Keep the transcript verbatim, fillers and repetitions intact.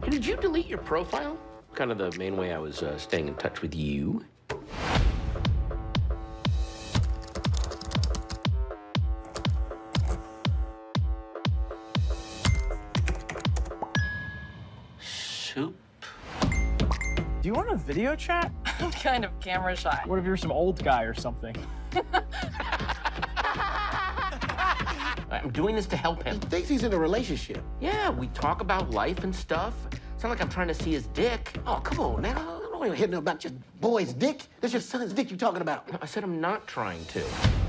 Hey, did you delete your profile? Kind of the main way I was uh, staying in touch with you. Soup. Do you want a video chat? I'm kind of camera shy. What if you're some old guy or something? I'm doing this to help him. He thinks he's in a relationship. Yeah, we talk about life and stuff. It's not like I'm trying to see his dick. Oh, come on now. I don't want to hear nothing about your boy's dick. That's your son's dick you're talking about. I said I'm not trying to.